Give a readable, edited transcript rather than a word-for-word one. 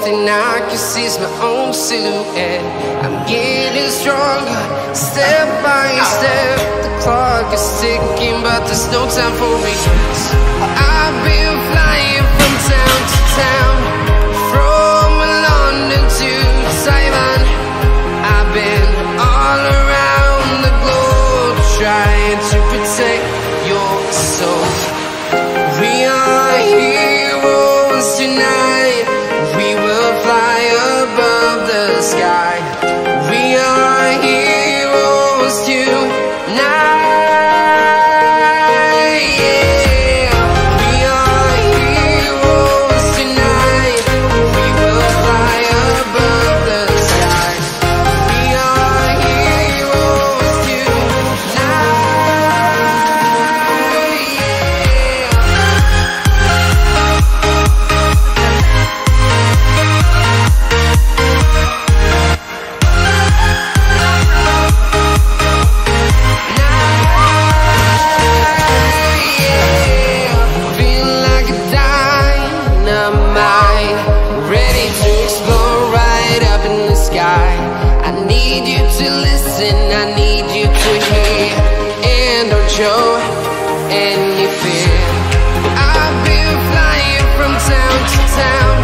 thing I can see is my own silhouette. I'm getting stronger, step by step. The clock is ticking, but there's no time for me. I've been flying from town to town, from London to Taiwan. I've been all around the globe, trying to protect your soul. We are heroes tonight. We will fly above the sky. We are heroes tonight. Yeah. We are heroes tonight. We will fly above the sky. We are heroes tonight. I need you to listen, I need you to hear, and don't show any fear. I've been flying from town to town,